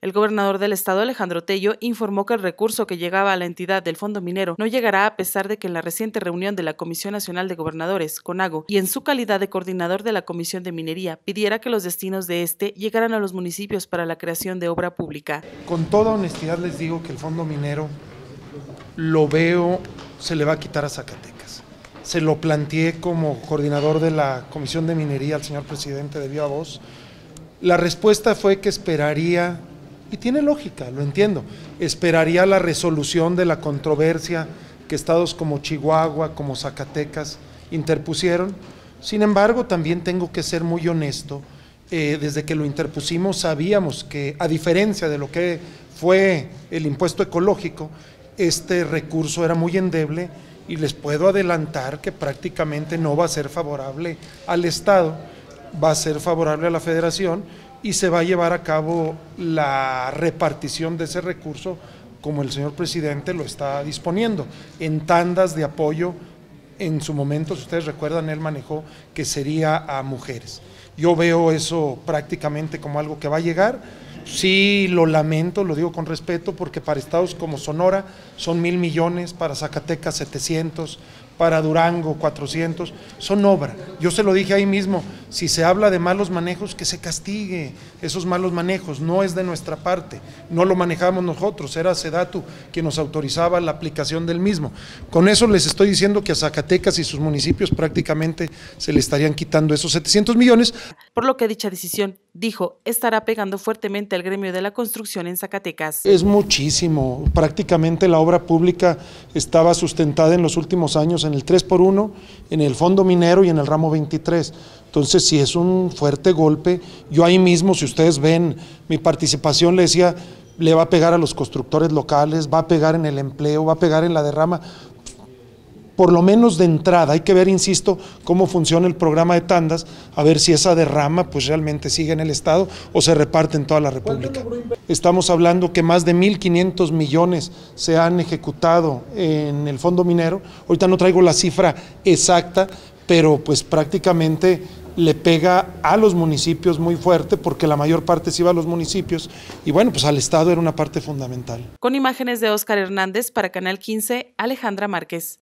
El gobernador del estado, Alejandro Tello, informó que el recurso que llegaba a la entidad del Fondo Minero no llegará a pesar de que en la reciente reunión de la Comisión Nacional de Gobernadores, CONAGO, y en su calidad de coordinador de la Comisión de Minería, pidiera que los destinos de este llegaran a los municipios para la creación de obra pública. Con toda honestidad les digo que el Fondo Minero lo veo, se le va a quitar a Zacatecas. Se lo planteé como coordinador de la Comisión de Minería al señor presidente de viva voz. La respuesta fue que esperaría, y tiene lógica, lo entiendo, esperaría la resolución de la controversia que estados como Chihuahua, como Zacatecas interpusieron. Sin embargo, también tengo que ser muy honesto, desde que lo interpusimos sabíamos que, a diferencia de lo que fue el impuesto ecológico, este recurso era muy endeble y les puedo adelantar que prácticamente no va a ser favorable al Estado, va a ser favorable a la Federación y se va a llevar a cabo la repartición de ese recurso como el señor presidente lo está disponiendo, en tandas de apoyo. En su momento, si ustedes recuerdan, él manejó que sería a mujeres. Yo veo eso prácticamente como algo que va a llegar. Sí, lo lamento, lo digo con respeto, porque para estados como Sonora son 1,000 millones, para Zacatecas 700, para Durango 400, son obra. Yo se lo dije ahí mismo, si se habla de malos manejos, que se castigue esos malos manejos, no es de nuestra parte, no lo manejamos nosotros, era Sedatu quien nos autorizaba la aplicación del mismo. Con eso les estoy diciendo que a Zacatecas y sus municipios prácticamente se le estarían quitando esos 700 millones. Por lo que dicha decisión, dijo, estará pegando fuertemente al gremio de la construcción en Zacatecas. Es muchísimo, prácticamente la obra pública estaba sustentada en los últimos años en el 3x1, en el Fondo Minero y en el ramo 23. Entonces, sí es un fuerte golpe. Yo ahí mismo, si ustedes ven mi participación, le decía, le va a pegar a los constructores locales, va a pegar en el empleo, va a pegar en la derrama. Por lo menos de entrada, hay que ver, insisto, cómo funciona el programa de tandas, a ver si esa derrama pues realmente sigue en el Estado o se reparte en toda la República. Estamos hablando que más de 1,500 millones se han ejecutado en el Fondo Minero. Ahorita no traigo la cifra exacta, pero pues prácticamente le pega a los municipios muy fuerte, porque la mayor parte sí va a los municipios, y bueno, pues al Estado era una parte fundamental. Con imágenes de Óscar Hernández para Canal 15, Alejandra Márquez.